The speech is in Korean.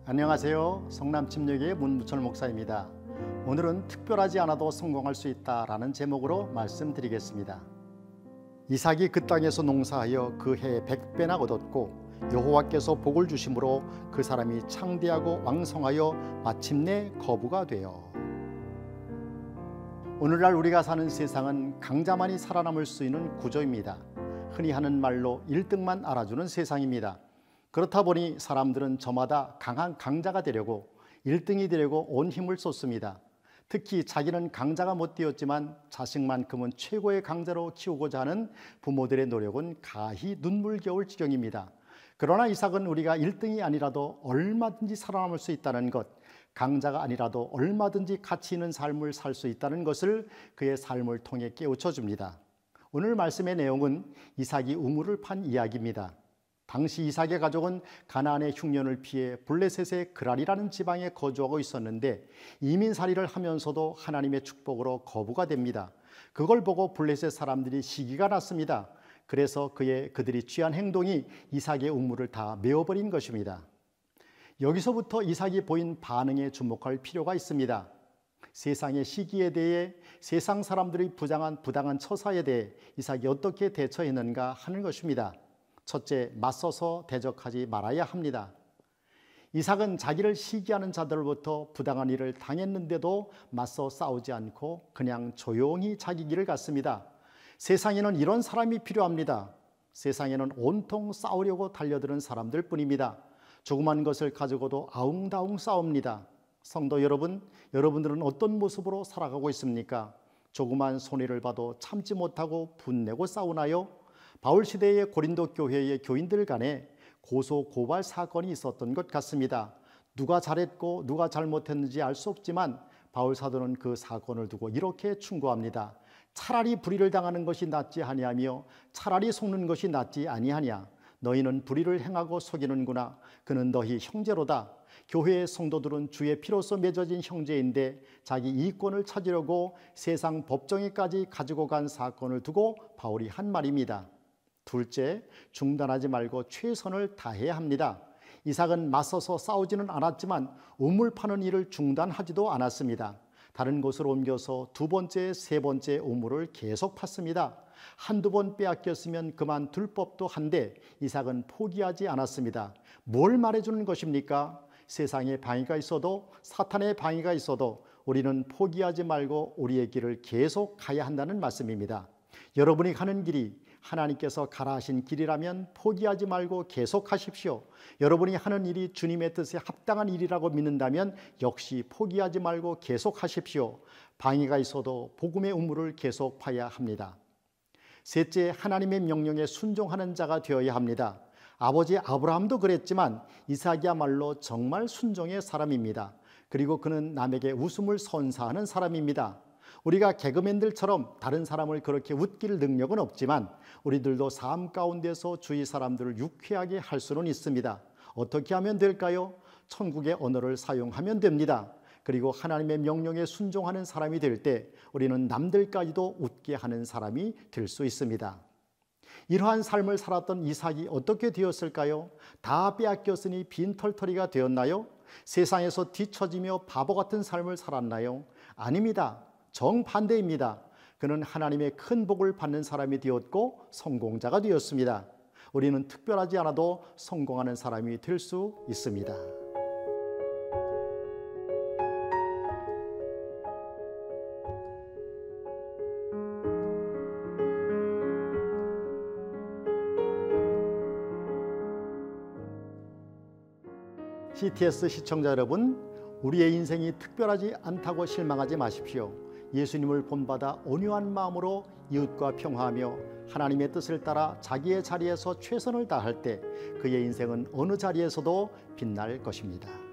안녕하세요. 성남침례교회 문무철 목사입니다. 오늘은 특별하지 않아도 성공할 수 있다라는 제목으로 말씀드리겠습니다. 이삭이 그 땅에서 농사하여 그 해에 100배나 얻었고 여호와께서 복을 주심으로 그 사람이 창대하고 왕성하여 마침내 거부가 되어. 오늘날 우리가 사는 세상은 강자만이 살아남을 수 있는 구조입니다. 흔히 하는 말로 1등만 알아주는 세상입니다. 그렇다 보니 사람들은 저마다 강한 강자가 되려고 1등이 되려고 온 힘을 쏟습니다. 특히 자기는 강자가 못 되었지만 자식만큼은 최고의 강자로 키우고자 하는 부모들의 노력은 가히 눈물겨울 지경입니다. 그러나 이삭은 우리가 1등이 아니라도 얼마든지 살아남을 수 있다는 것, 강자가 아니라도 얼마든지 가치 있는 삶을 살 수 있다는 것을 그의 삶을 통해 깨우쳐 줍니다. 오늘 말씀의 내용은 이삭이 우물을 판 이야기입니다. 당시 이삭의 가족은 가나안의 흉년을 피해 블레셋의 그랄이라는 지방에 거주하고 있었는데 이민살이를 하면서도 하나님의 축복으로 거부가 됩니다. 그걸 보고 블레셋 사람들이 시기가 났습니다. 그래서 그들이 취한 행동이 이삭의 우물을 다 메워버린 것입니다. 여기서부터 이삭이 보인 반응에 주목할 필요가 있습니다. 세상의 시기에 대해, 세상 사람들이 부당한 처사에 대해 이삭이 어떻게 대처했는가 하는 것입니다. 첫째, 맞서서 대적하지 말아야 합니다. 이삭은 자기를 시기하는 자들로부터 부당한 일을 당했는데도 맞서 싸우지 않고 그냥 조용히 자기 길을 갔습니다. 세상에는 이런 사람이 필요합니다. 세상에는 온통 싸우려고 달려드는 사람들 뿐입니다. 조그만 것을 가지고도 아웅다웅 싸웁니다. 성도 여러분, 여러분들은 어떤 모습으로 살아가고 있습니까? 조그만 손해를 봐도 참지 못하고 분내고 싸우나요? 바울 시대의 고린도 교회의 교인들 간에 고소 고발 사건이 있었던 것 같습니다. 누가 잘했고 누가 잘못했는지 알 수 없지만 바울 사도는 그 사건을 두고 이렇게 충고합니다. 차라리 불의를 당하는 것이 낫지 아니하며 차라리 속는 것이 낫지 아니하냐. 너희는 불의를 행하고 속이는구나. 그는 너희 형제로다. 교회의 성도들은 주의 피로써 맺어진 형제인데 자기 이익권을 찾으려고 세상 법정에까지 가지고 간 사건을 두고 바울이 한 말입니다. 둘째, 중단하지 말고 최선을 다해야 합니다. 이삭은 맞서서 싸우지는 않았지만 우물 파는 일을 중단하지도 않았습니다. 다른 곳으로 옮겨서 두 번째, 세 번째 우물을 계속 팠습니다. 한두 번 빼앗겼으면 그만둘 법도 한데 이삭은 포기하지 않았습니다. 뭘 말해주는 것입니까? 세상에 방해가 있어도, 사탄의 방해가 있어도 우리는 포기하지 말고 우리의 길을 계속 가야 한다는 말씀입니다. 여러분이 가는 길이 하나님께서 가라 하신 길이라면 포기하지 말고 계속 하십시오. 여러분이 하는 일이 주님의 뜻에 합당한 일이라고 믿는다면 역시 포기하지 말고 계속 하십시오. 방해가 있어도 복음의 우물을 계속 파야 합니다. 셋째, 하나님의 명령에 순종하는 자가 되어야 합니다. 아버지 아브라함도 그랬지만 이삭이야말로 정말 순종의 사람입니다. 그리고 그는 남에게 웃음을 선사하는 사람입니다. 우리가 개그맨들처럼 다른 사람을 그렇게 웃길 능력은 없지만 우리들도 삶 가운데서 주위 사람들을 유쾌하게 할 수는 있습니다. 어떻게 하면 될까요? 천국의 언어를 사용하면 됩니다. 그리고 하나님의 명령에 순종하는 사람이 될 때 우리는 남들까지도 웃게 하는 사람이 될 수 있습니다. 이러한 삶을 살았던 이삭이 어떻게 되었을까요? 다 빼앗겼으니 빈털터리가 되었나요? 세상에서 뒤처지며 바보 같은 삶을 살았나요? 아닙니다. 정반대입니다. 그는 하나님의 큰 복을 받는 사람이 되었고 성공자가 되었습니다. 우리는 특별하지 않아도 성공하는 사람이 될 수 있습니다. CTS 시청자 여러분, 우리의 인생이 특별하지 않다고 실망하지 마십시오. 예수님을 본받아 온유한 마음으로 이웃과 평화하며 하나님의 뜻을 따라 자기의 자리에서 최선을 다할 때 그의 인생은 어느 자리에서도 빛날 것입니다.